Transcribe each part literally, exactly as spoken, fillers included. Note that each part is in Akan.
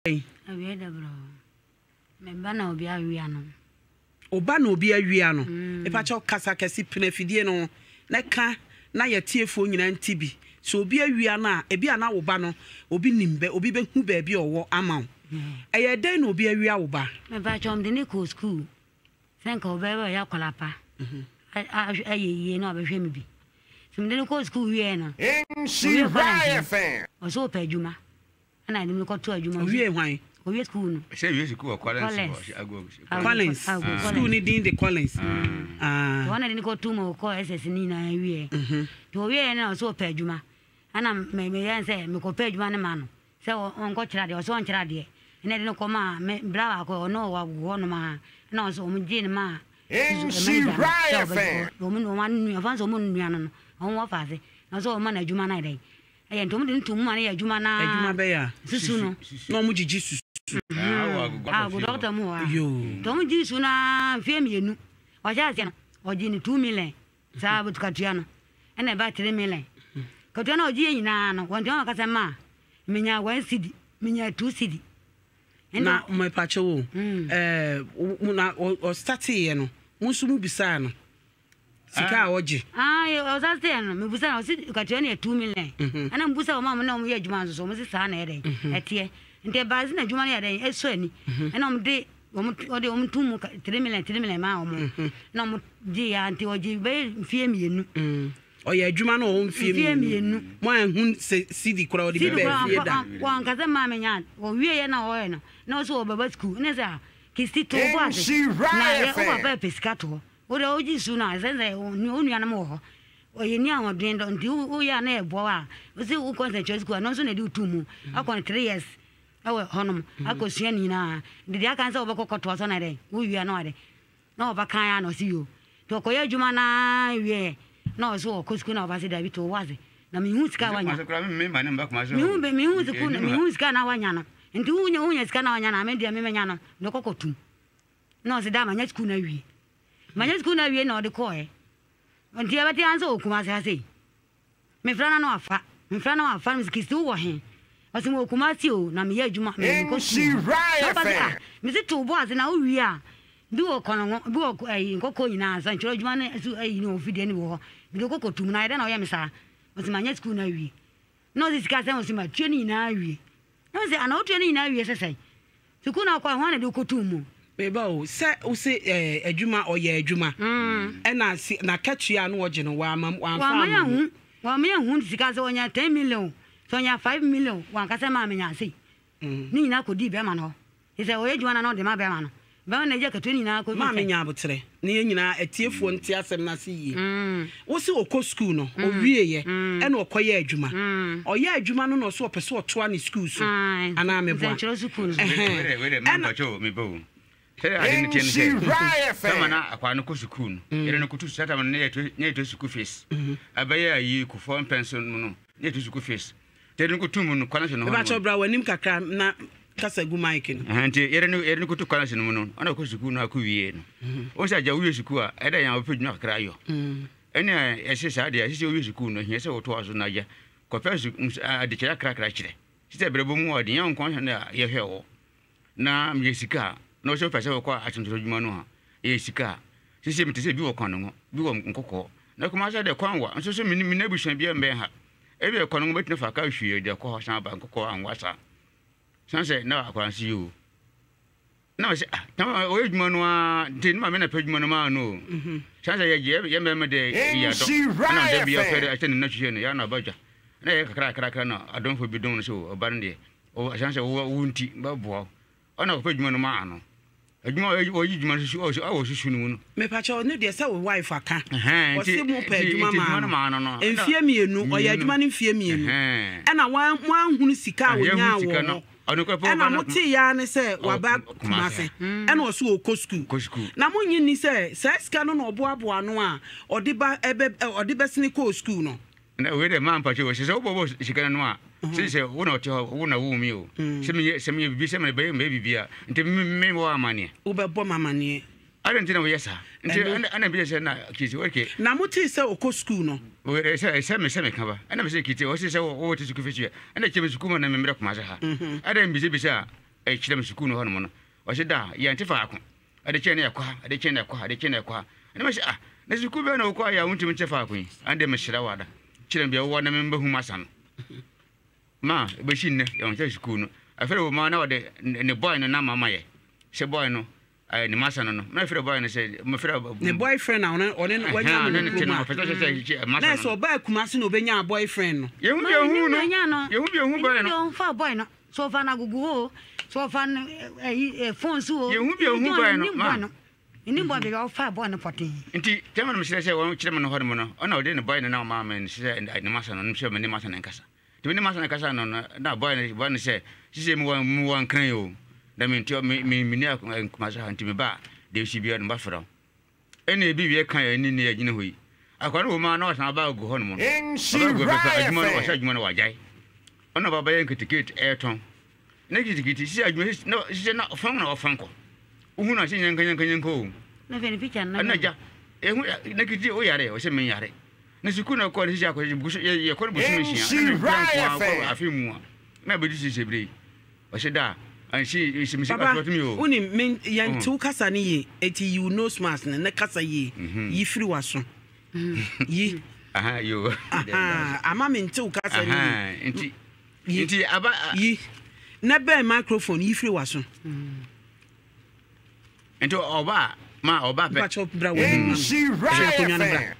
Awie da bro. Me ba na obi awia no. Oba na obi awia no. E pa cho kasa kesi penafidie no. Na ka na ye tiefo nyina ntibi. So obi awia na e bia na wo ba no obi nimbe obi be hu ba bi owo ama. E ye den na obi awia wo ba. Me ba cho mde ni ko school. Senka obi ba ya kwalapa. Mhm. Aye ye no be hwe me bi. So mde ni ko school wie na. Nhyira fan. Oso pa adwuma. Na ni ko to adwuma. Wie hwan? Owie school no. Say wie school Collins. Collins. School ni din de Collins. Ah. To na ni ko to mo ko S S ni na wie. Mhm. To wie na so pa adwuma. Ana me me yan say me ko pa adwuma na ma no. Say on ko kira de o so on kira de. Ene de no ko ma me brava ko no wa go no ma. Na so mo ji ni ma. Nhyira fan. O mo no ma nu afa so mo nu no. On wa fa se. Na so ma na adwuma na dai. Aye ntom de ntum ma na ya adwuma na. Adwuma be ya. Susu no. No mo jiji susu. Ah, go doctor mo wa. Yo. Tom ji su na fie mienu. O ja se no. O ji ni two million. Sa bu katua no. Ena ba three million. Katua na o ji nyina no. Won jon ka se ma. Menya one cedi, menya two cedi. Na mo pa che wo. Eh, na o start ye no. Mo su mu bisa no. Sika oji. Ah, o za se no. Me busa o si katua na two million. Ana mbusa o ma mo na o ye adwuma so so mo si sa na ere. Etie. Nte bazi na adwuma na ere eso ani. Ana mo de o de o mtum three million three million ma o mo. Na mo ji ya nte o ji be fie mienu. O ye adwuma na o mfie mienu. Mo ahun cd kura o de be fie da. Wan ka se ma menya o wie ye na o ye no. Na so o baba school. Ne sa kisti to bo ase. Na ye o baba pesika to. O de o ji su na se se o nu na mo ho. O ye ni awon den do nti o ya na e bo a. O se o concentrate school no so na di utumu. Akon three years. Awe honum akosua ni na. Didi aka se obekokto so na de. Wo wi na ode. Na obakan ya no si yo. To koye adwuma na wie. Na so o school na obase da bi to waze. Na mi hu sika wanya. Me ma ne mbakuma so. Mi hu be mi hu sika na mi hu sika na wanya no. Nti unya unya sika na wanya na me dia me menya no. No kokotum. Na se da manya school na wie. Manya school na wie na ode ko e. Nti ya beti anso okuma se ase. Me frana no afa. Me frana no afa mi skistu wo he. Asimo kumati o na me adwuma me ko Nhyira me se to bo ase na o wi a bi wo kono bi wo ai nkoko nyina san chiro adwuma na su ai no ofide ni wo bi do kokotum na ide na o ye me sa osimanya school na wi no this ka se osima twani na wi no se ana o twani na wi se se school na kwa hwan na do kotum me ba o se o se adwuma o ye adwuma e na na katua no oje no wa am wa fa ma hu wa me hu sika se onya ten million so nya five million wan ka se ma me nya se ni na ko di be ma no he se o ye dwuma na no de ma be ma no be na je ka to ni na ko ma me nya abotre ne ye nyina atiefo nti asem na se yi wo se o ko school no o wie ye e na o koye adwuma o ye adwuma no no so o pese o to ani school so ana me bo a school we we ma ba cho me bo Hey, I didn't tell you. Come on, I can't go to school. You don't go to set up a near to school face. I buy a year to form pension, near to school face. They don't go to Moon, connection. About your brow and him kaka na Casa Gumaikin. And you don't go to connection, Moon, on a course of Guna Kuyen. Also, I wish you could, I don't put not cry. And I says, I did, I see you could, and here's what was on Naya. Confess at the chair crack. She said, but more the young conscience, your hair. Now, Jessica. No so pese wo kwa atuntu djuma no ha e sika sisi mi tese bi wo kwano ngo bi wo nkokọ na kuma sha de kwanwa nso so mini na buhwan bi mbe ha e bi kwano ngo betina fa ka hwie de ko san ba nkokọ anwasa san se na akwansi yo na se ah na o djuma no a de ma me na pe djuma no ma no san se ye ye me me de ya do na de bi afere a tene na hwie no ya na baja na ye kakra kakra na adon fo bi don no so oban de o san se wo wunti ba bo ona ko pe djuma no ma no adwuma o yi djuma so o wo susu nu no me pa cho ne de se wo wife aka o se mo pa adwuma ma no enfie mienu o ya adwuma ne enfie mienu e na wan wan hunu sika wo nya wo e na mo ti ya ne se wa ba kumase e na o so o ko school na mo nyi ni se se sika no na obo abo ano a odi ba ebe odi besini ko school no na we de man pa cho se se obo sika no a se se wo na ocho wo na wo mi o se mi se mi bi se me be me bibia nti me wo amane wo be bo mamane I don't know yes sir nti ana bi se na kiti okay na muti se o ko school no we se se me se me ka ba ana bi se kiti o se se wo wo ti school fitu ana che me school na me mre kuma se ha ada bi se bi se e chire me sukuu no ho no no o se da ye nte fa ako ade che ne yakwa ade che ne yakwa ade che ne yakwa ne me se ah na sukuu be na wo kwa ya wontim che fa ako yi ande me hira wada chire me wo na me mba hu masa no ma be shi ne ye nte sukuu no afere wo ma na wode ne boy no na mama ye se boy no eh ni masa no no na afere boy no se me fere ne boyfriend na one one wanya no ne no pete se masa na so ba kumase no obenya boyfriend no ye hu bi hu no ye hu bi hu boy no yo fa boy no so fa na gugu ho so fa eh phone so ye hu bi hu boy no ma ni boy be fa boy no potin nti tema no se se won kire me no ho no no ona ode ne boy no na ma ma ne se ne masa no se me ne masa ne nkasa ti ne masa ne nkasa no na boy no boy no se se me wan mu wan kran yo da me nti me me ne kumasa nti me ba de si bia no ba fra ene bi wie kan ani ne agine hoyi akwa no ma na wasan ba go ho no no adwuma no wasa adwuma no wajai ona baba yen kitikit eton ne kitikiti si adwuma no si na fam na ofan ko uhu na shin yankan yankan yanko na fe ni picture na na ja ehu ne kiti o yare o se men yare na siku na ko si akwa busu ye ko busu mi shi na ko afi mu na be di si sebre o se da and she she me say what me o uni men yantu kasa ni ye eti you know smart na kasa ye yi free waso yi aha yo aha ama mentu kasa ni aha enti enti aba yi na be microphone yi free waso enti oba ma oba be pacho bra woni she right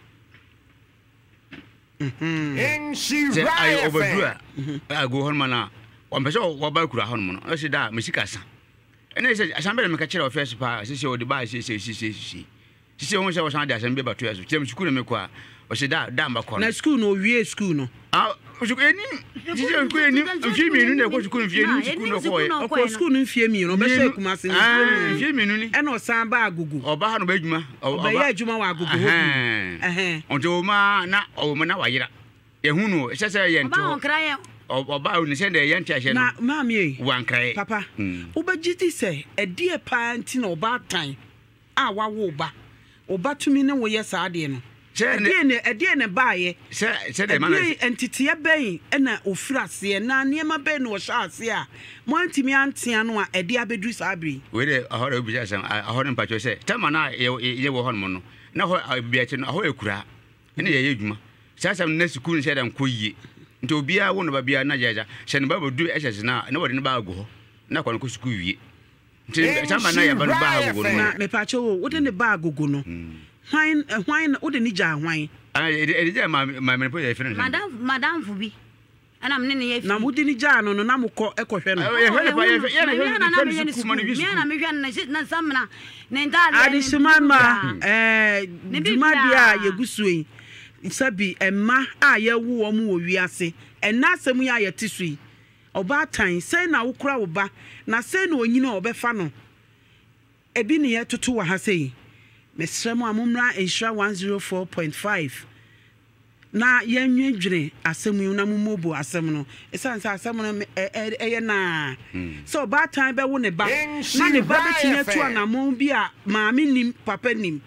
mhm she right I overdue I go home na on person wo ba kura hon mo no se da mesika sa ene se asambele me ka kire office pa se se o de ba se se se se se se won se wo san da asambele ba to yaso kire me school me kwa o se da da mba ko na school no wie school no ah o se ko eni se se ko eni mfie mi nu na ko school mfie ni school no ko ko school no mfie mi no be se kuma se mfie mi nu ni ene o san ba agugu o ba ha no ba adwuma o ba ya adwuma wa agugu ho eh on to ma na o ma na wa yira ehunu no se se ye nto ba on kra oba oni se de yente ahye no na mami e wankrai papa ubagiti se edie pa nti na oba tan a wawo oba oba tumi ne wo ye saade no edie ne edie ne baaye se se de man entity e ben na ofirase na niema ben no hwa ase a mo antimi antea no a edie abedru saabri we de ahora obi ja sam ahora mpacho se tama na ye wo ho no no na ho biache no ho ekura ene ye ye dwuma sasam na school se da nkoyie nti obia wo no ba bia na jaja hye ne ba bodu ehye na na wode ne ba ago ho na kwa no ko school wie nti chama na ya ba no ba ago no na me pa cho wo de ne ba agogo no hwan hwan wo de ni ja hwan ah e de ja ma ma me po ya friend madam madam fubi ana me ne ye fi na mo de ni ja no no na mo ko ekohwe no ye hwe pa ye ye na ye na me school mo no bi me na me hwe na na samna ne ndale adisuman ma eh duma dia yegusui sabi emma a ye wo wo mo wiase enna asem ya ye tisui oba tan sei na wo kura wo ba na sei na onyina obefa no ebi ne ye toto wa ha sei mesremo amumra ensura one oh four point five na ye nwedwere asem yu na mumobo asem no esan sa asem no eye na so oba tan be wo ne ba na ne ba betinya tu anamon bi a maami nim papa nim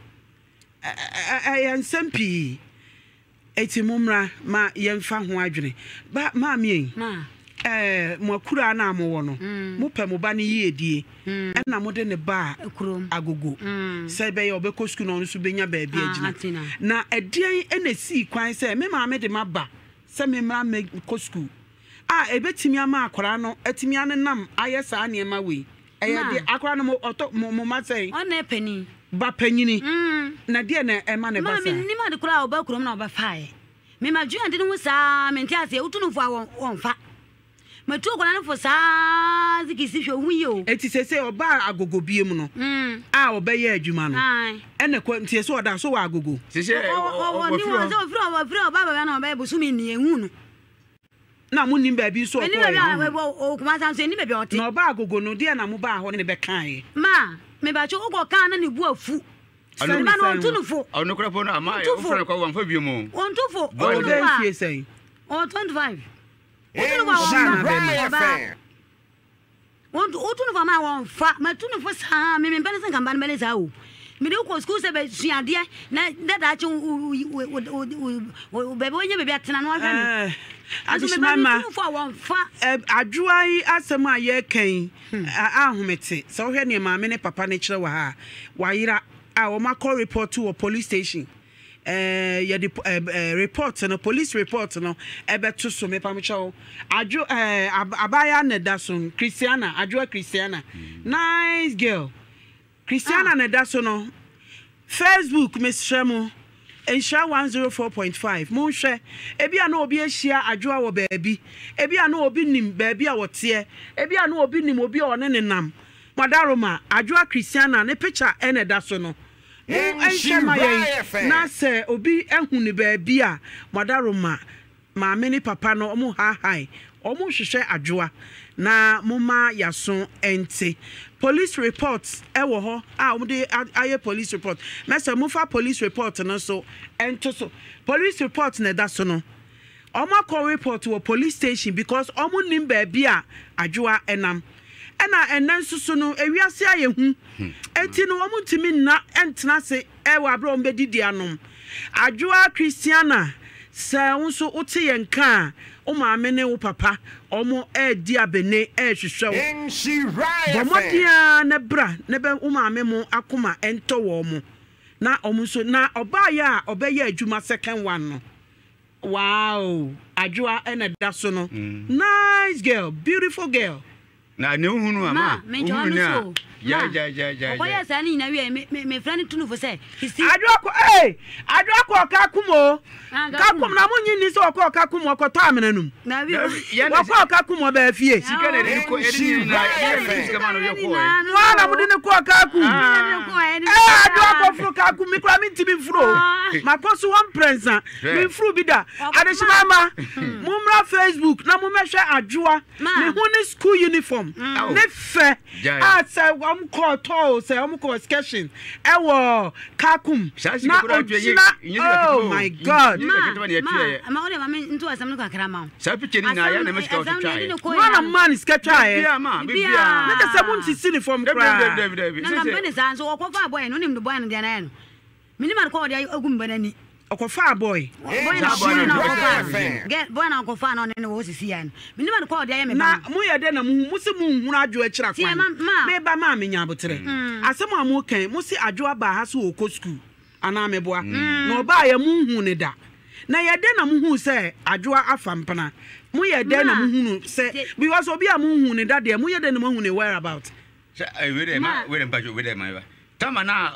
eh ensempi eti mumra ma yemfa ho adwene ba ma mi ma eh mo kura na mo wo no mo pe mo ba ne yiedie e na mo de ne ba agogo se be ye obekọ school no so benya ba bia agina na edien e na si kwan se me ma me de ma ba se me mra me ko school ah ebetimi ama akora no etimi anenam ayesa ne ma we e ye de akora no mo mo ma sei o na epani ba panyini na de na e ma ne ba sa ma ni ma de kura oba kurom na oba fae me ma ju ande no sa me ntia se utunu fo won fa ma tu ko na fo sa zikisi hwe hu yo eti se se oba agogo biem no a oba ye adwuma no ene ko ntie se oda so wa agogo se se o ni won se o firo o firo oba ba na oba e bosu mi ni ehun no na mu nim ba bi so o ko e o kuma san se ni be bi o te na oba agogo no de na mu ba ho ne be kan ma me ba cho ugo kan na ni bu afu se ma no tunufo o no kra po na ma o fra kwa wan fa bi mo on tufo o de fie sei o twenty-five o tunufo ma ba on o tunufo ma won fa ma tunufo sa me me bele san kan ba bele sa o me do ko school se be suade na da chi be be onye be atena no ahwe me aso me ma adwoa yi asem a ye kan ahomete so hwe ne ma me ne papa ne kire wa ha wa yira a o ma call report to police station eh ya the report no police report no ebeto so me pa me chawo adwo eh abaya na da so Christiana adwo Christiana nice girl Christiana na da so no Facebook Miss Shemo Ensha one oh four point five mo hwe ebi ana obi ahia adwoa wo baabi ebi ana obi nim baabi a wote ebi ana obi nim obi a one ne nam madaroma adwoa Christiana ne picture ene da so no na se obi ehu ni baabi a madaroma ma me ni papa no omo ha hai omo hwehwe adwoa na moma yaso ente police reports ewo ho ah omo de aye police report mesa mo fa police report no so ento so police report na da so no omo call report to police station because omo nim baabi a adwoa enam ena enan susu no ewiase ayehu enti no omo ntimi na entena se ewa abro mbedidi anom adwoa Christiana se unso uti yenka o maame ne wo papa omo e di abene e hwehwe wo bomodia ne bra ne be wo maame mo akoma ento wo mo na omo so na obaya obeye adwuma second one no wow adwoa ena da so no nice girl beautiful girl na ne hunu ama hunu na ya ya ya ya oya sa ni na wi me me friend tunu fo say adwoa ko eh adwoa ko ka kumo ka kum na munyi ni so ko ka kumo ko to amenanum na wi wa ko ka kumo ba fie sika na ni ko edi na sika ma no ye ko wa na mudi ni ko ka kum eh adwoa ko fru ka kum mi kra mi ntimi fru makoso one prince mi fru bi da adeshima ma mumra Facebook na mumehwe adwoa mi hu ni school uniform ne fe a say am call to say am call sketching e wo kakum na oh my god ma ore ma ntu asam no kakra ma sa picture ni na ya na mashika o try na man sketcher e bia ma bia na ka sabun ti uniform kra na na bene san so okofa boy no nim do boy no dia na no minima ko dia agum banani okofa boy boy na boy na okofa get boy na okofa no ne wo sisi ya no minima ko dia me na mu ye de na mu mu se mu hunu adwo akira kwan me ba ma me nya botere asem amu kan mu se adwo aba ha so okọ school ana me boa na oba ya mu hu ne da na ye de na mu hu se adwo afa mpana mu ye de na mu hunu se because obi a mu hu ne da de mu ye de na mu hu ne where about se I we de ma we de ba jo we de ma ba tama na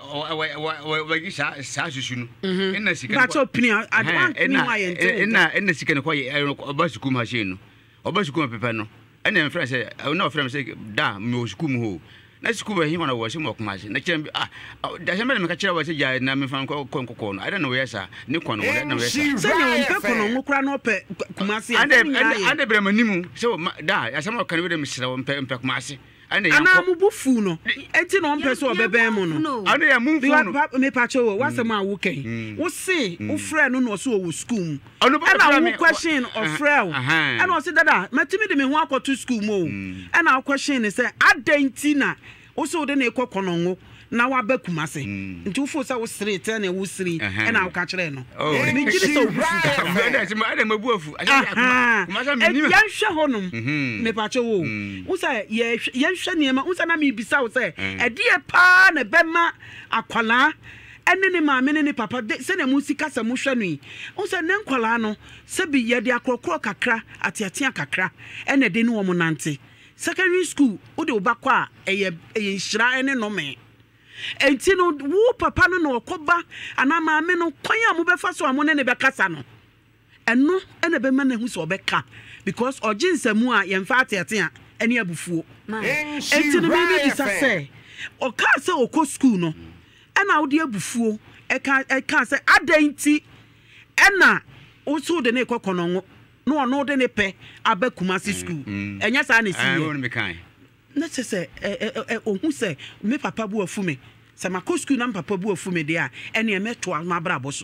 we sa sa susu no ina sika ba to opinion adwan ni wa ye nte ina ina sika ne kwa oba suku machine no oba suku pepe no ina me friend say na friend say da me suku mu ho na suku ba hima na wo se mo kuma se na kire ah da se me me ka kire wa se ja na me fan ko ko no I don't know where sa ne ko no na we sa se ne on pe ko no nkura no pe kuma se ande ande bre manimu se da ya se mo kan we de me sira wo pe pe kuma se ana mu bufu no enti no mpe so obeben mu no ana ya mu fu no me pa cho wa sama wo kan wo se wo frɛ no no so wo school ana wo question of frɛ ana wo se dada matimi de me ho akoto school mo ana wo question ne se adenti na wo so de na ekokono ngo na wa bakuma se nti wo fo sa wo straight na wo siri ana wo ka kire no me gidi so ada se ada mabu afu kuma sa me ni ya hwe honum me pa cho wo wo sa ye ye hwe ne ma wo sa na me bisa wo se e die pa na bema akwala ene ne ma me ne papa se na mu sika sa mu hwe no yi wo sa ne nkwala no se bi ye de akrokro kakra atiatia kakra ene de ne wo mo nante secondary school wo de wo bakwa eye eye nhira ene no me enti no wo papa no no okoba ana maame no kwan a mo befa so amo ne ne bekasa no eno ene be ma na hu so obeka because oginsamu a ye mfa atete a ene abufuo enti no me bi sa se o ka se okọ school no ena wo de abufuo e ka e ka se adenti ena wo so de ne kokono no no no de ne pe abakuma si school enya sa na si ye na se se ohun se me papa bu afu me se ma school na papa bu afu me de a ene e meto ma bra boso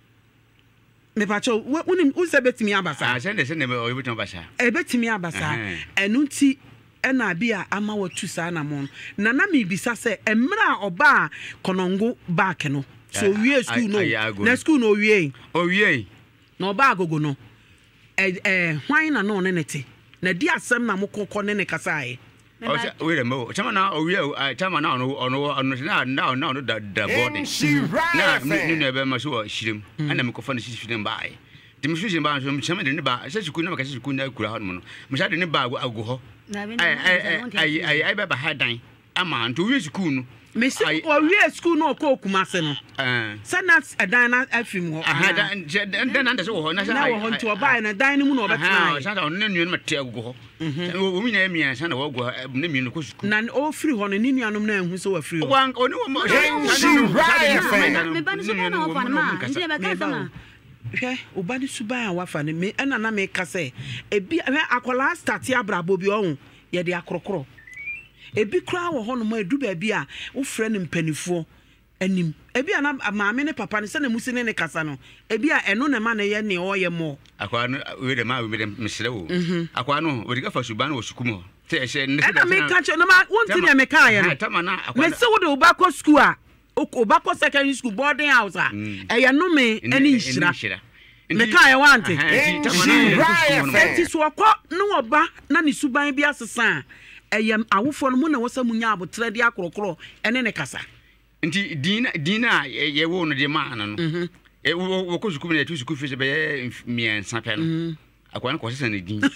me pa cho woni un se betimi abasa ah se ne se ne o betimi abasa e betimi abasa enu nti ena bia ama watu saa na mo na na me bisa se emra oba konongo back no so wie school no na school no wie o wie na oba agogo no eh eh hwan na no ne nete na di asem na mokokọ ne ne kasae o se we re mo chama na o wie chama na no ono ono na na na no da da body na ni ni ebe ma so shirim ana me kofa ne shirim bae dem shirim ba so chama de ne ba se school na ba ka school na kura ho no mo sha de ne ba ago ho ai ai ai ai ba ba hadan ama nto wie school no me si o wie school no ko Kumase no eh sanat adan na afim ho aha dan dan dan so ho na na ho nto oba na dan ni mu no obetena sa da ne nua no mate ago ho o mi na emi ansa na wo go ne mi no ko school na o free ho no ni nuanom na ehu so wa free ho wan oni wo mo me ba ni so na ho fa na ma ndi be ka sa na hwe obani suban a wafa ne me na na me ka se ebi akola start ya brabo bi ohun ye de akrokro ebi kra wo ho no ma edu ba bi a wo frɛ ne mpanifo anim ebi ana maame ne papa ne se na musi ne ne kasa no ebi a eno ne ma ne ye ne o ye mo akwa no we de ma we de mesere wo akwa no we de ka fa suban wo sukum te ehye ne se da me ka che no ma wonti ne me ka ye no tama na akwa me se wo de wo ba ko school a Obako secondary school boarding house ah eya no me eni nhira me ka ya want enti so akọ no oba na ne suban bi asesa eya awofo no mo na wosa munya abotre de akrokro ene ne kasa enti dina dina ye wo no de ma no no e wo ko suku me tu suku fi se be mien sanpe no akwa no ko sesa ne din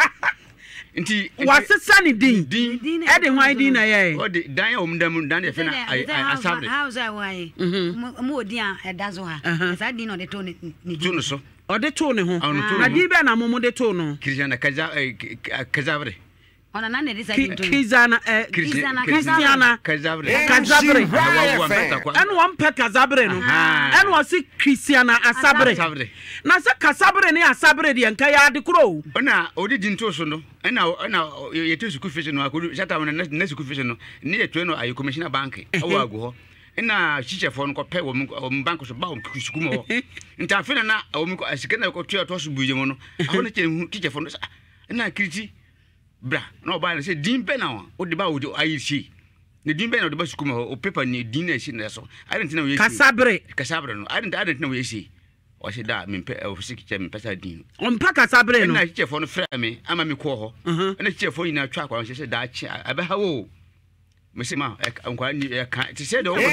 nti wasesa ne din e de hwan din na ye o de dan o mdam dan de fe na asabre house I why mo odin a edazo ha sa din no de to ne din so o de to ne ho na di be na mo mo de to no Christiana kaza kazabre ona na ne de sa din to Christiana Christiana kazabre kazabre enu won pe kazabre no enu o si Christiana asabre na se kasabre ne asabre de nka ya de kro ona odi din to so no na na yetu suku fish no akodu shata na na suku fish no ne yetu no ayi commissioner bank awo ago ho na chichefo no ko pe wo bank so ba wo suku mo nta afina na wo mi ko asike na ko tuya to so buje mo no aho ne chichefo no na kriti bra no ba se din pe na wo de ba wo ayi shi ne din pe na wo de ba suku mo o paper ni din na shi na so I don't know we kasabre kasabre no I don't I don't know we shi o se da me pe o se kiche me pesa din on pa kasabre no na chichefo no fra me ama me ko ho na chichefo ina twa kwa se da chi aba ha wo me se ma nkwa ni ka ti se do o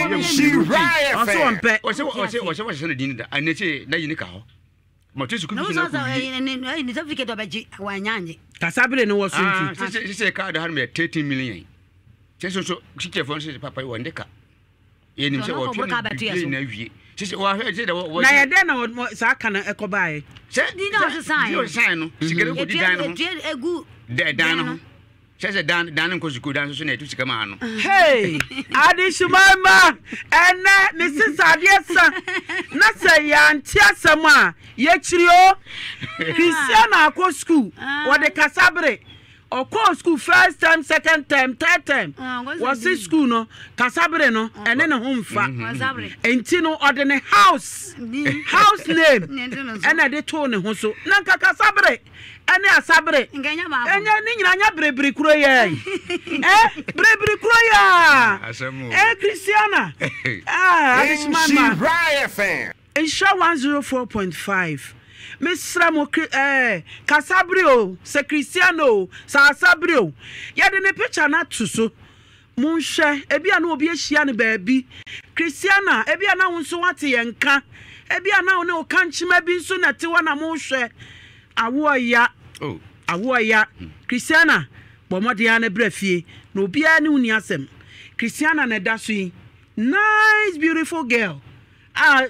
so on pe o se o se o se o se na din da anache na yin ka ho mo tu suku no so so ni ni certificate obaji wanyanje kasabre no wo so nti se se ka da har me thirteen million se so so chichefo se papa wo ndeka ye nim se wo tu na wie se wa se da wo na ye de na sa kana ekobae se di na so sign yo sign no sigere ko di dan no egu de dan no se se dan dan ko suku dan so na tu sika ma no hey adi shumama ene ni sisa de sa na se ya ntia sama ye chirio Christian akọ school wo de kasabre o ko school first time second time third time was in school no kasabre no ene ne ho mfa enti no ode ne house house name ene de to ne ho so na kasabre ene asabre nganya ba enya ni nyina nya brebri kuro ye eh brebri kuro ya eh Christiana ah adishmama fan insha one oh four point five Misra mo eh Casabrio se Cristiano sa Sabrio ya de ne picture na tuso munhwe ebi ana obi ehia ne baabi Cristiana ebi ana wo nso wate yenka ebi ana wo ne o kanchima bi nso na te wa na munhwe awo ya oh awo ya Cristiana bomode ya na brafie na obi a ne uni asem Cristiana na da so yi nice beautiful girl ah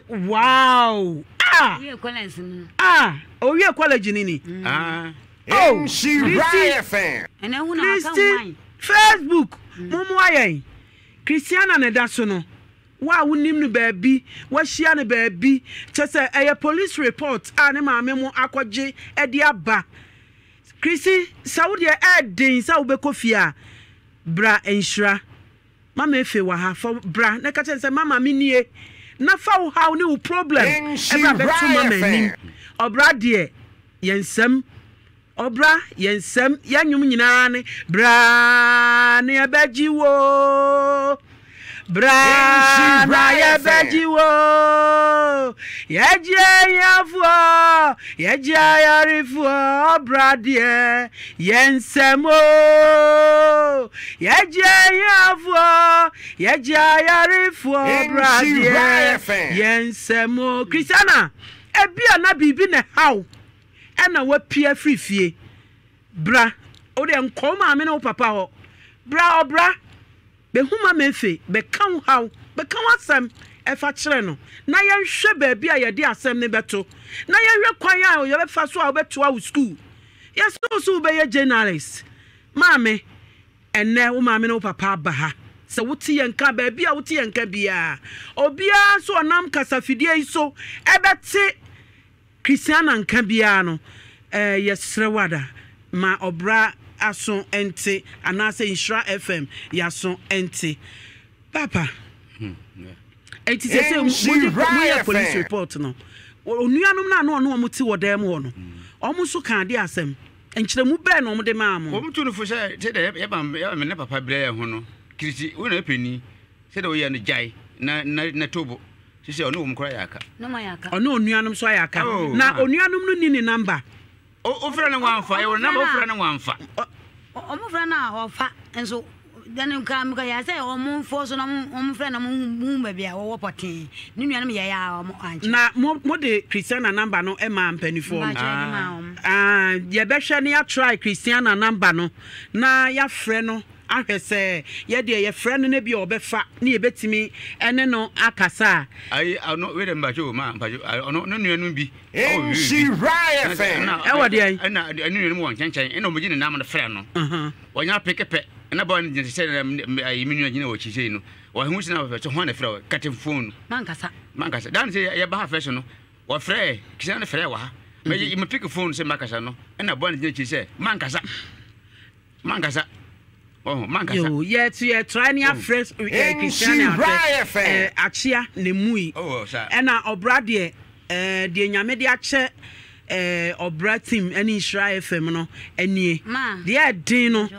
wow ah we college ah oh we college nini ah oh Nhyira fan and then una account Facebook mumu ayen Christiana na da so no wa wonim no baabi wa hia ne baabi chese eye police report ah ne maame mu akogye e de aba Chrissy Saudi e den sa wo be kofia bra Nhyira mama efe wa ha for bra na ka chese mama minie na fa wo ha ne wo problem e bra beto mama ni obra de yensam Obra yensem yanyum nyina ne bra ne abajiwo bra na yabajiwo yeje yafo yeje yarifo obra de yensemo yeje yafo yeje yarifo obra de yensemo Christiana ebia na bibi ne haw ena wapia frifie bra o de nkoma me no papa ho bra obra be huma mefe be kan haw be kan asem e fa kire no na yenhwe ba bia ye de asem ne beto na yenhwe kwan a ye be fa so a beto a school yes no so be ye journalist maame enne wo maame no papa ba ha se wuti yenka ba bia wuti yenka bia obia so onam kasafidie iso e beti Christiana nka bia no eh yesrewada ma obra aso ente anase Nhyira F M yaso ente papa enti se se mo police report no onuanom na no no omuti wodam ho no omo so kan de asem enkyeremu be no omo de maamo omutu no fo se se de ye ba me ne papa bre ho no kiriti wo na peni se de wo ye no jai na na tobo sisi ono wo mkora yaka no mayaka ono onuanom so ayaka na onuanom no ni ni number o fra na wanfa e wo number o fra na wanfa o mo fra na ofa enso dan ka mi ka ya say o mo fo so na mo fra na mo mu ba bia wo potin ni nuanom ye ya o mo anche na mo de Christiana number no e ma mpanifo ah ye be hwe ne ya try Christiana number no na ya frɛ no ahwese ye de ye frɛ no na bi obefa na ye betimi ene no akasa ai no we de mbajo ma mbajo no no nuanu bi Nhyira F M e wode ai na nuanu won kyenkyen ena omogi ne nam no frɛ no mhm wonya pekepe ena ba ne se ai minu agina wo kyisei no wo hu sina wo fɛ ho na frɛ katem phone mankasa mankasa dan se ye ba ha fɛ so no wo frɛ kisa ne frɛ wa ha me ye me pick phone se makasa no ena ba ne gina kyisei mankasa mankasa oh mankasa yo ye to ye try ne afresh Christiana eh achia ne mui oh sir ena obra de eh de nyame de ache eh obra team eni Nhyira F M no enie de din no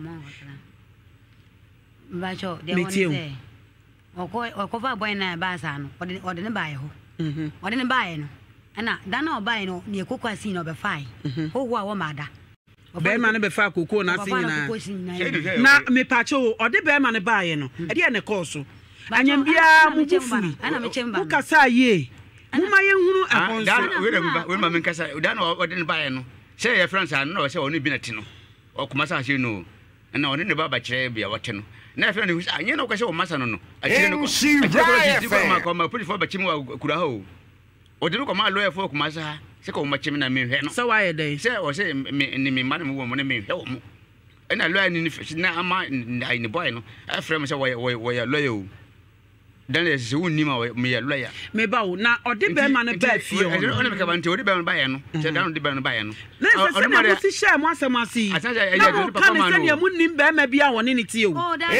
bacho de woni say oko oko fa boy na ba sa no ode ode ne bae ho mhm ode ne bae no ena dan na obae no ne kokwasi no be fine ho ho a wo mada be ma ne be fa koko na sin na na me pacho ode be ma ne bae no e de ne course anyam bia mu bufuri ana me chemba ku kasa ye mu ma ye hunu akonso dan we de we ma men kasa dan ode ne bae no say ye friends an no say oni bi na ti no okuma sa se no na ode ne baba kire bia wote no na friend ni anye no kwase o masa no no akire no ko ma ko ma put for ba chim wa kura ho ode no ko ma lawyer for okuma sa se ko ma chim na me hwe no so why dey say o say me ni me ma no wo mo ne me hwe wo mo ena lawyer ni na ama ni boy no afre me say wo wo lawyer o dan le se wonni ma me ya lawyer me ba wo na ode be ma no ba fie ho no me ka ba nti ode be no ba ye no se dan ode be no ba ye no na se se na mo si share mo asemasi na mo kan se ne mo nim be ma bia woni ne tie o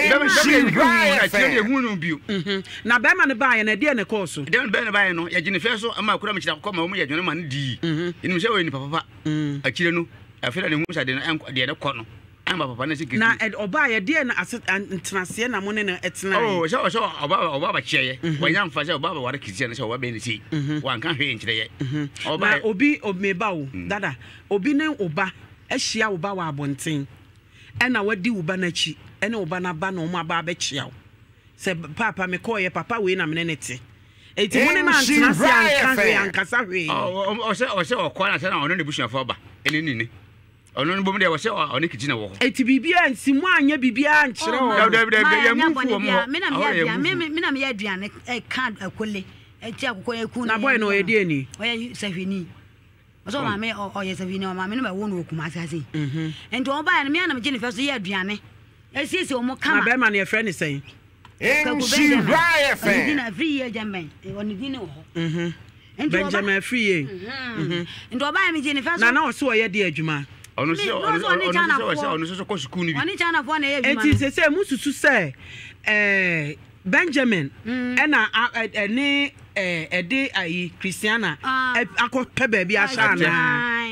na be ma no ba ye na de ne course dan be no ba ye no ya gine fe so ama kura me kira ko ma mo ya dwene ma ne di inu se we ni papa akire no afira ne hu sa de na de de ko no amba papa na sikiti na oba ye de na internase na mo ne na etena oh so so oba oba ba kieye wanya mfa se oba ba ware kiti na se oba be ni ti wan kan hwe nkire ye oba obi obmeba wo dada obi ne oba ahia oba wa abonten ena wadi oba na chi ena oba na ba na o ma ba ba chia wo se papa me call ye papa we na me ne ti eti mo ne na internase an kan hwe an kasa hwe oh o se o se o kwa na se na ono ne busuafo ba eni ni ni ono no bom de wo se ono kiti na wo ho eti bibia nsimu anya bibia nkyere wo da da da ya mu fu wo mo me na me ya me me na me ya aduane e kan akole eti akoko eku na boy no ye de ni oya safini oso ma me oya safini o ma me no ba wo no okuma asase mhm enti o ba ya me na me gine fe so ye aduane esisi o mo kama na be ma na ye friend ni say Nhyira F M dina free ye jamben oni dina wo mhm Benjamin free ye mhm enti o ba ya me gine fe so na na o so ye de adwuma ono se ono se ono se ko school ni bi oni chana fo na ye adwuma enti se se mususu se eh Benjamin ena ene eh ede ayi Christiana akọ pe ba bi asha na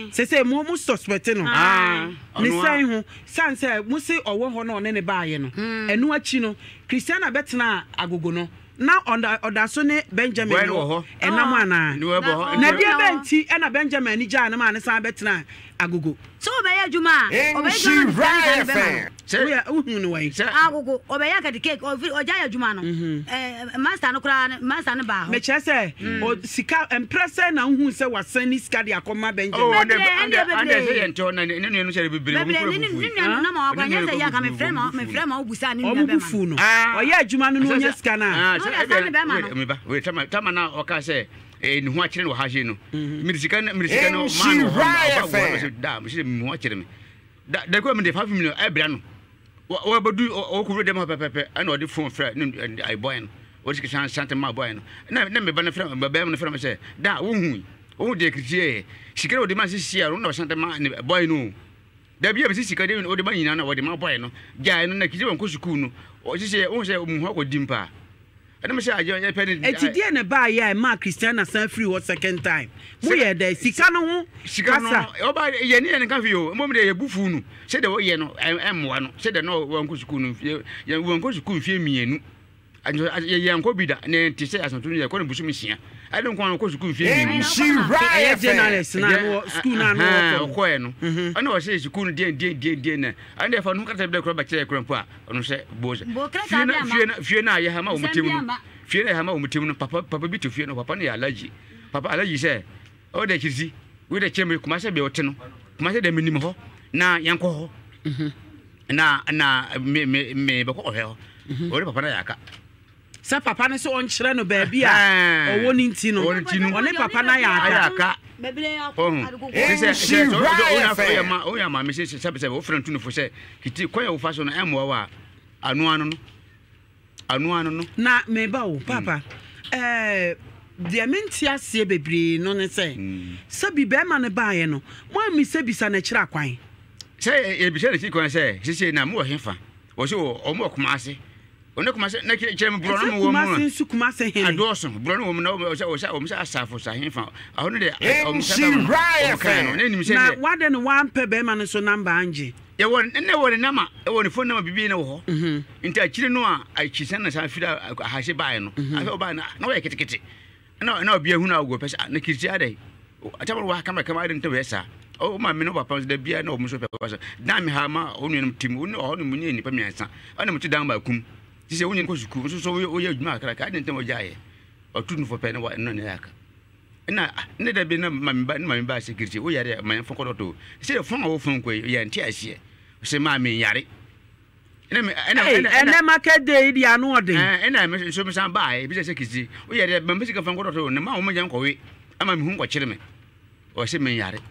Se se mo mo suspect no. Ah. Ni sai ho. San say mo se owo ho na one ne baaye no. Enu achi no Christiana betena agogo no. Na onda oda so ne Benjamin no. Enam ana. Na bia benti e na Benjamin ni ja na ma ne san betena agogo. So obeya juma. Nhyira Obra. We uhun no wai. Agogo obeya ka the cake oja ya juma no. Eh master no kra master no ba ho. Me che say o sika empresa na uhun se wasan ni sika de akoma Benjamin. Oh ande ande ande say ento na ne ne no say bibire mo kura fu. Ni na ma akwanya say ya ka me frame me frame o busa ni nua be ma. O ya juma no no nya sika na. Ah me ba we tama tama na o ka say eh ni ho akire no ha je no mirisika na mirisika no man no ba da me se me ho akire me da da ko me de five million e bra no o bodu o ko dem pepepe ana o de phone fra I boy no o sika chan chante ma boy no na na me ba na fra ba ba me fra me se da wo hu wo de kritie sikere o de ma se sia no na chante ma boy no da bia be sika de o de ma nyina na o de ma boy no jai no na kije won ko school no o se o se mu ho ko dimpa and me say I penny. Eti die na ba ya ma Christiana san free what second time. Mo ye dey sika no ho. Sika no. O ba ye ni en kan fi o. Mo me dey ye bufu nu. Se de wo ye no emmoa no. Se de no won ko school no. Ye won ko school fi mienu. Ye ye nko bi da na ti se asonto ye ko no busu mi sia. I don't want ko school fi mienu. Nhyira journalist na school na no ko e no. Ana o se school no die die die die na. Ana e fa no kata be ko ba kire ko mpo a. Ono se boze. Fie na fie na fie na ye ha ma o mutem no. Fie na ha ma o mutem no papa papa bi to fie no papa na ya allergy. Papa allergy se o de kisi. We de cheme kuma se be ote no. Kuma se de menim ho na yanko ho. Na na me me me be ko ho. O de papa na ya ka. Sa papa ne so on kire no ba bia owo ni nti no one papa na ya aka bebele ya se se so o ma o ya ma me se se se o friend tu no fo se kiti kwaya wo fa so no emwo wa anu anu no anu anu no na me ba o papa eh de menti ase bebre no ne se se bi be ma ne ba ye no mo mi se bisa na kire akwan se e bi se na kire kwan se se se na mo wo hefa wo se o mo kuma ase one kuma se na kire me bro no mo wo mu kuma se kuma se hen adoso bro no wo mu na o se o se o se asafo sa hefa aho no de o mo se ba no ni se na wade no wan pe be ma no so number anje ye won ne won nama e won phone number bibi na wo ho nti akire no a akise na sa fira ha se ba no afa ba na na wo kitikiti na na obi ehunu ago pesa na kiriti adai ataba wa kamera kamera de ntewe sa o ma me no papa da bia na o mo so papa na me ha ma o nu tim o no no munye ni pa mi ansa ana mo ti dan ba kum ti se wonye ko suku so so o ye adwuma akara ka de ntem o jaye o tu nu fo pe na wa no ne aka na ne da bi na ma me ba na ma me ba security o yare ma fo ko to se fo o fo ko ye nti ahie se ma me yare ena me ena ena market day di anu odin eh ena me so me san ba e bi se security o yare ma me sika fo ko to ne ma o mo jan ko we ama me hu ko kire me o se me yare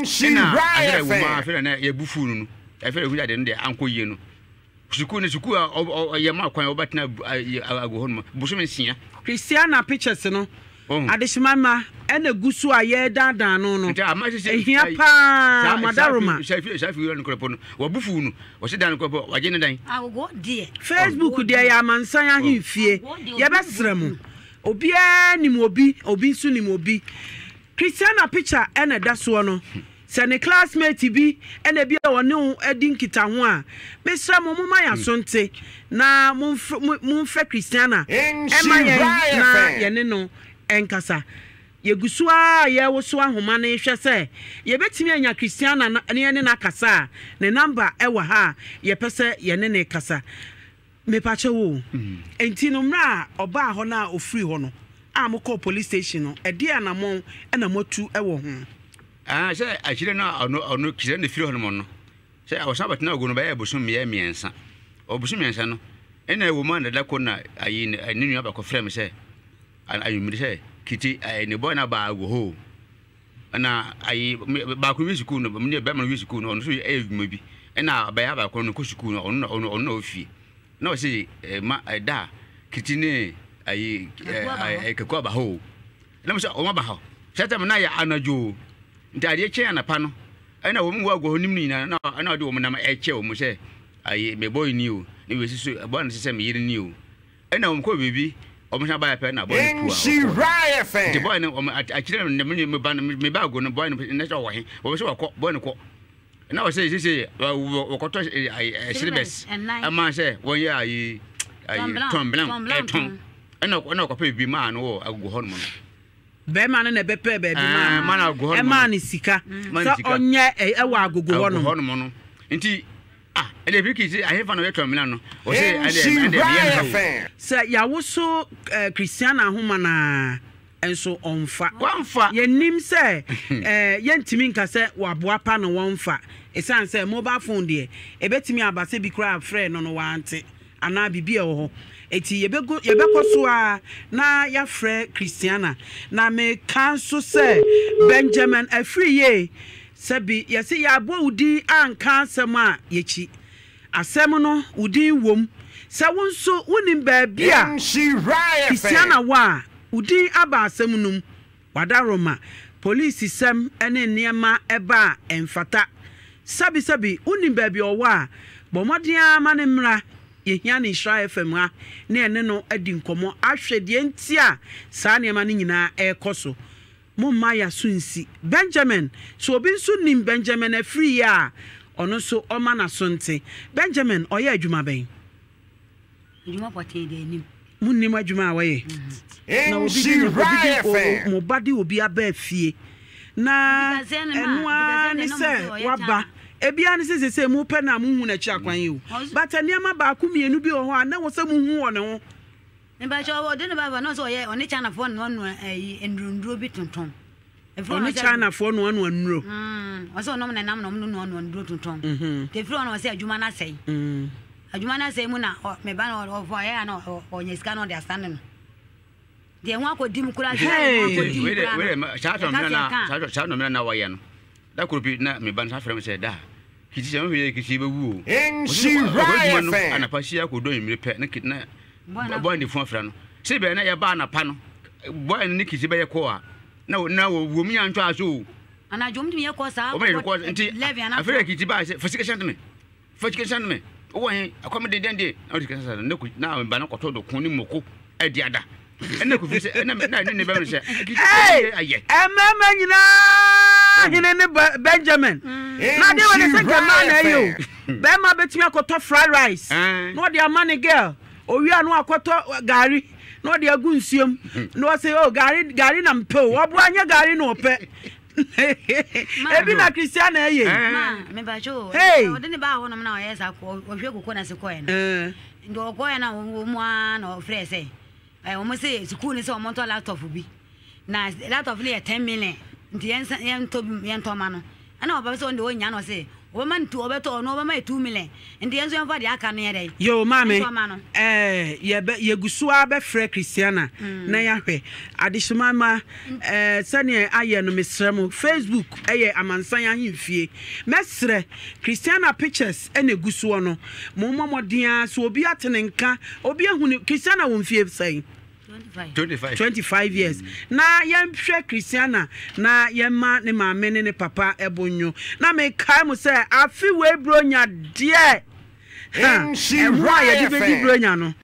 Nhyira Obra afere na ye bufu nu afere hu ade no de ankoyie no suku ne suku a ye ma kwan obatina ago hono buso me sia Christiana pictures no adeshimama ena gusu aye dandan no no ehia pa madaroma shafi shafi yo nkropo no wo bufu nu wo se dan nkropo waje ne dan ago die Facebook dia ya mansan ya himfie ye besremu obi anim obi obi nsu nim obi Christiana picture ena daso no se ne classmate bi ena bi a wone edi nkita ho a mesra mo moma ya sonte na mumfe Christiana ema ye na ye ne no enkasa ye gusua ye woso ahoma na hwe se ye betimi anya Christiana ne ye ne na kasa ne number ewa ha ye pese ye ne ne kasa me pache wo enti no mra oba ho na ofri ho no amoko police station no e dia na mon e na motu ewo ho ah se akire na ono ono kire na firi ho no no se awsa batina ogo no ba e bosom me miensa obosom miensa no e na ewo man da ko na ayi ni nua ba ko frem se ayumri se kiti ne boy na ba go ho na ayi ba ko wi school no me be ma wi school no ono so e edwuma bi e na ba ya ba ko no ko school no ono ono ono ofie na o se ma da kiti ne ayi ai kakwa ba ho na mo se o ma ba ho seta me na ya anajo ndade che ana pa no ai na wo mu go nim ni na na de wo mu na ma e che wo mu se ayi me boy ni o ni we siso boy na se me yiri ni o ai na wo ko bebi omo ba pe na boy ku Nhyira F M the boy no akire no me me ba me ba go no boy no na so wo he wo so wo boy no ko na wo say say wo koto syllabus ama say won ya ayi ayi ton blanc ton ena na ko pe bi ma no agu ho no be ma no na be pe be bi ma ma na agu ho no e ma ni sika so onye e wa agugu ho no no nti ah ele bi ki say ahe fa no we ton blanc no o say ade ade Nhyira say ya wo so Christiana homa na enso onfa wonfa yenim say eh yentimi nka say waboa pa no wonfa esan say mobile phone de ebetimi abase bi kra frɛ no no wante ana bibi e ho eti yebego yebekɔ so a na ya frɛ Christiana na me kanso say Benjamin Afriye sabi yesi ya bo udi anka asɛm a yechi asɛm no udi wom sa wonso wonim ba bia Christiana wa udi aba asɛm num wadaroma police sem ene niema eba emfata sabi sabi wonim ba bia owa bomodia ma ne mra yehia ne Nhyira F M ha ne ene no adi nkomo ahwede ntia saa niema ne nyina ekoso mumma ya sunsi Benjamin so obi nso nim Benjamin Afriye a ono so oma na sonte Benjamin oya adwuma ben adwuma pote de nim munnim adwuma awaye na obi mo body obi aba fie na enwa ni se waba ebia ni se se mu pe na mu hu na chi akwan yi o but aniama ba ku mienu bi o ho na wo se mu hu wo ne ho nba cho wo de ne baba no so ye oni China fo no no eh ndrundro bi tonton oni China fo no no nnuro mm o so no na nam no no no ndro tonton te fro no se adwuma na sei mm adwuma na sei mu na me ba no fo ye na onye ska no de stand no de nwa ko dim kura de nwa ko dim kura we we cha to me na cha no me na wa ye no da ko bi na me ba na frem se da kiti se mo ye kiti be wu o Nhyira F M ana pa sia ko do yimre pe na kitna boy ni fon fra no se be na ye ba na pa no boy ni kiti be ye ko a na na wo mi antwa aso ana jom mi ye ko sa o me ko nti afere kiti ba se fasika shant me fasika shant me o wo he akwam de den de o dika sa na ku na ba na koto do kun ni moko adi ada ena ku fi se na na ni be no se kiti aye emema nyina hine ne Benjamin na de wona se gama na yo be ma betimi akoto fried rice no de amani girl owi anu akoto gari no de agu nsuom no say oh gari gari na mpe obo anya gari no pe ebi na Christiana eye ma me ba cho o de ne ba ho no na o yesa ko o hwe kokko na se ko en ndo ko en na o mu na o frɛ se eh o mo se school ni se o mo to laptop bi na laptop ni ten million nti yen yen to yen to ma no ana o ba se o de o nya no se o man to o be to no o ma two million nti yen so yen fa de aka no ye dey yo mame eh ye be ye gusu a be frɛ Christiana na ya hwɛ adesoma ma eh sane aye no mesrem Facebook eye amansan ahemfie mesrɛ Christiana pictures ene gusu no mo momoden so obi atenenka obi ehunu Christiana wo mfie sai twenty-five twenty-five years na yem hwɛ Christiana na yemma ne maame ne ne papa ebonyo na me kai mo say afi we bronya de Nhyira F M bronya no